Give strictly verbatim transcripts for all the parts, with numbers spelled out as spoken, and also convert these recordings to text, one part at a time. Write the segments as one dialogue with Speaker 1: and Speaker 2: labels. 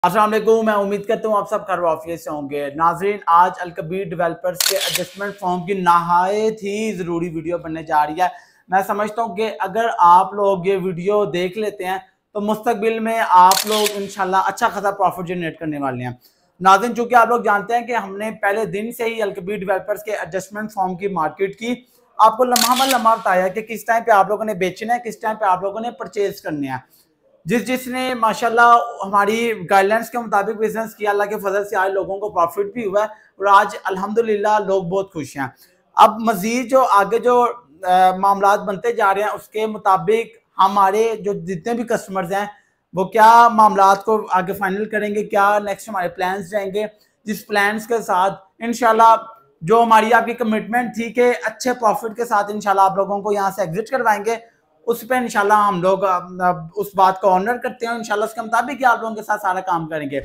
Speaker 1: अस्सलाम वालेकुम। मैं उम्मीद करता हूँ आप सब खैर वाफियत से होंगे। नाज़रीन, आज अलकबीर डेवलपर्स के एडजस्टमेंट फॉर्म की नहायत ही ज़रूरी वीडियो बनने जा रही है। मैं समझता हूँ कि अगर आप लोग ये वीडियो देख लेते हैं तो मुस्तकबिल में आप लोग इंशाल्लाह अच्छा खासा प्रॉफिट जनरेट करने वाले हैं। नाज़रीन, चूँकि आप लोग जानते हैं कि हमने पहले दिन से ही अलकबीर डेवलपर्स के एडजस्टमेंट फॉर्म की मार्केट की आपको लम्हा ब लम्हा बताया कि किस टाइम पे आप लोगों ने बेचना है, किस टाइम पे आप लोगों ने परचेज करने हैं। जिस जिसने माशाल्लाह हमारी गाइडलाइंस के मुताबिक बिजनेस किया, अल्लाह के फजल से आज लोगों को प्रॉफिट भी हुआ है और आज अल्हम्दुलिल्लाह लोग बहुत खुश हैं। अब मजीद जो आगे जो मामलात बनते जा रहे हैं उसके मुताबिक हमारे जो जितने भी कस्टमर्स हैं वो क्या मामलात को आगे फाइनल करेंगे, क्या नेक्स्ट हमारे प्लान्स रहेंगे, जिस प्लान्स के साथ इंशाल्लाह जो हमारी आपकी कमिटमेंट थी कि अच्छे प्रॉफिट के साथ इंशाल्लाह आप लोगों को यहाँ से एग्जिट करवाएंगे, उस पर इंशाल्लाह हम लोग उस बात को ऑनर करते हैं। इंशाल्लाह उसके मुताबिक ही आप लोगों के साथ सारा काम करेंगे।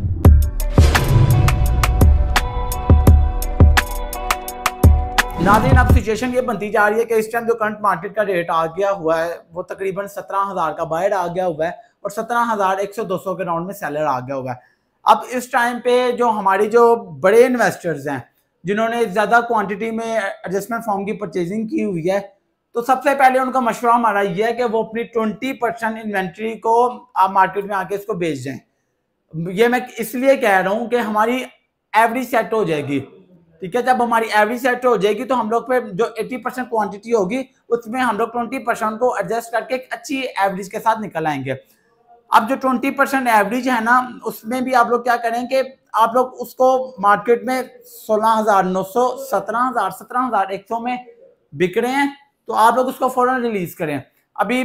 Speaker 1: नाज़रीन, अब सिचुएशन ये बनती जा रही है कि इस टाइम जो करंट मार्केट का रेट आ गया हुआ है वो तकरीबन सत्रह हजार का बायर आ गया हुआ है और सत्रह हजार एक सौ दो सौ के राउंड में सेलर आ गया हुआ है। अब इस टाइम पे जो हमारी जो बड़े इन्वेस्टर्स हैं जिन्होंने ज्यादा क्वांटिटी में एडजस्टमेंट फॉर्म की परचेजिंग की हुई है, तो सबसे पहले उनका मशवरा हमारा यह है कि वो अपनी ट्वेंटी परसेंट इन्वेंट्री को आप मार्केट में आके इसको बेच दें। ये मैं इसलिए कह रहा हूं कि हमारी एवरेज सेट हो जाएगी, ठीक है। जब हमारी एवरेज सेट हो जाएगी तो हम लोग पे जो अस्सी परसेंट क्वांटिटी होगी उसमें हम लोग बीस परसेंट को एडजस्ट करके एक अच्छी एवरेज के साथ निकल आएंगे। अब जो बीस परसेंट एवरेज है ना, उसमें भी आप लोग क्या करें कि आप लोग उसको मार्केट में सोलह हजार नौ सौ सत्रह हजार सत्रह हजार एक सौ में बिक रहे हैं तो आप लोग उसको फौरन रिलीज करें। अभी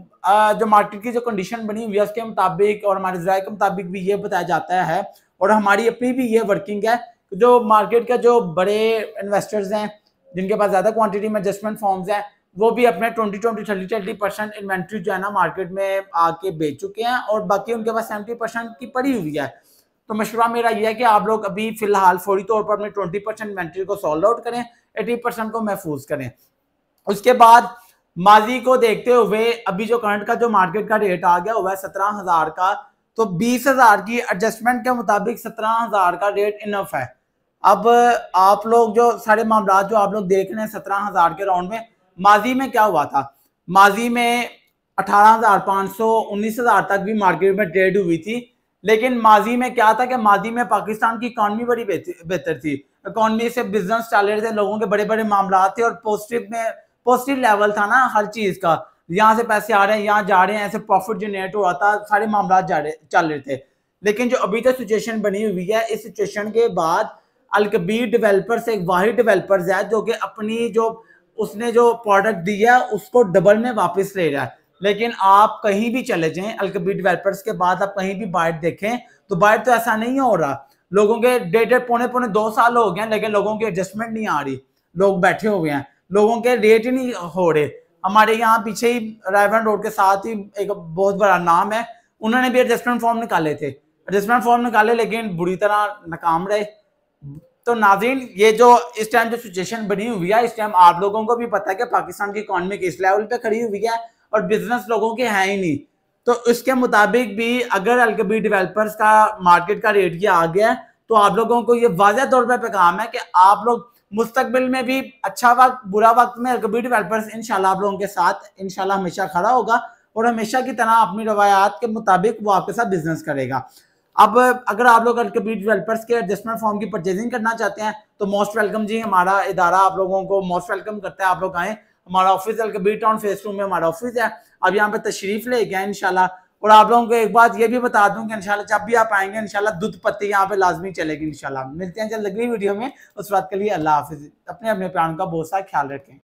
Speaker 1: जो मार्केट की जो कंडीशन बनी हुई है उसके मुताबिक और हमारे ज़राए के मुताबिक भी ये बताया जाता है और हमारी अपनी भी ये वर्किंग है, जो मार्केट के जो बड़े इन्वेस्टर्स हैं जिनके पास ज़्यादा क्वांटिटी में एडजस्टमेंट फॉर्म्स हैं वो भी अपने twenty twenty thirty thirty percent inventory जो है ना मार्केट में आके बेच चुके हैं और बाकी उनके पास सेवेंटी परसेंट की पड़ी हुई है। तो मशवरा मेरा यह है कि आप लोग अभी फिलहाल फौरी तौर पर अपने ट्वेंटी परसेंट इन्वेंट्री को सोल्ड आउट करें, एटी परसेंट को महफूज करें। उसके बाद माजी को देखते हुए अभी जो करंट का जो मार्केट का रेट आ गया हुआ है सत्रह हजार का, तो बीस हजार की एडजस्टमेंट के मुताबिक सत्रह हजार का रेट इनफ है। अब आप लोग जो सारे मामला जो आप लोग देख रहे हैं सत्रह हजार के राउंड में, माजी में क्या हुआ था, माजी में अठारह हजार पाँच सौ उन्नीस हजार तक भी मार्केट में ट्रेड हुई थी। लेकिन माजी में क्या था कि माजी में पाकिस्तान की इकॉनमी बड़ी बेहतर थी, इकॉनमी से बिजनेस चल रहे थे, लोगों के बड़े बड़े मामला थे और पॉजिटिव में पॉजिटिव लेवल था ना हर चीज का, यहाँ से पैसे आ रहे हैं यहाँ जा रहे हैं, ऐसे प्रॉफिट जनरेट हो रहा था, सारे मामला जा रहे चल रहे थे। लेकिन जो अभी तक सिचुएशन बनी हुई है, इस सिचुएशन के बाद अलकबीर डेवलपर्स एक वाहिद डेवलपर्स है जो कि अपनी जो उसने जो प्रोडक्ट दिया है उसको डबल में वापस ले रहा है। लेकिन आप कहीं भी चले जाएं अलकबीर डेवलपर्स के बाद आप कहीं भी बाइट देखें तो बाइट तो ऐसा नहीं हो रहा। लोगों के डेढ़ डेढ़ पौने पौने दो साल हो गए लेकिन लोगों की एडजस्टमेंट नहीं आ रही, लोग बैठे हुए हैं, लोगों के रेट ही नहीं हो रहे। हमारे यहाँ पीछे ही रायवन रोड के साथ ही एक बहुत बड़ा नाम है, उन्होंने भी एडजस्टमेंट फॉर्म निकाले थे, एडजस्टमेंट फॉर्म निकाले लेकिन बुरी तरह नाकाम रहे। तो नाज़रीन, ये जो इस टाइम जो सिचुएशन बनी हुई है, इस टाइम आप लोगों को भी पता है कि पाकिस्तान की इकॉनमी किस लेवल पे खड़ी हुई है और बिजनेस लोगों के हैं ही नहीं। तो इसके मुताबिक भी अगर अलकबीर डेवलपर्स का मार्केट का रेट ये आ गया है तो आप लोगों को ये वाज़ेह तौर पर पैगाम है कि आप लोग मुस्तकबिल में भी अच्छा वक्त बुरा वक्त में अलकबीर डेवलपर्स इंशाल्लाह आप लोगों के साथ इंशाल्लाह हमेशा खड़ा होगा और हमेशा की तरह अपनी रवायात के मुताबिक वो आपके साथ बिजनेस करेगा। अब अगर आप लोग अलकबीर डेवलपर्स के एडजस्टमेंट फॉर्म की परचेजिंग करना चाहते हैं तो मोस्ट वेलकम जी, हमारा इदारा आप लोगों को मोस्ट वेलकम करता है, आप लोग आए। हमारा office Al Kabir town phase two में हमारा ऑफिस है, अब यहाँ पे तशरीफ ले गए इंशाल्लाह। और आप लोगों को एक बात ये भी बता दूं कि इंशाल्लाह जब भी आप आएंगे इंशाल्लाह दूध पत्ती यहाँ पे लाजमी चलेगी इंशाल्लाह। मिलते हैं जल्द अगली वीडियो में, उस बात के लिए अल्लाह हाफिज। अपने अपने प्राण का बहुत सा ख्याल रखें।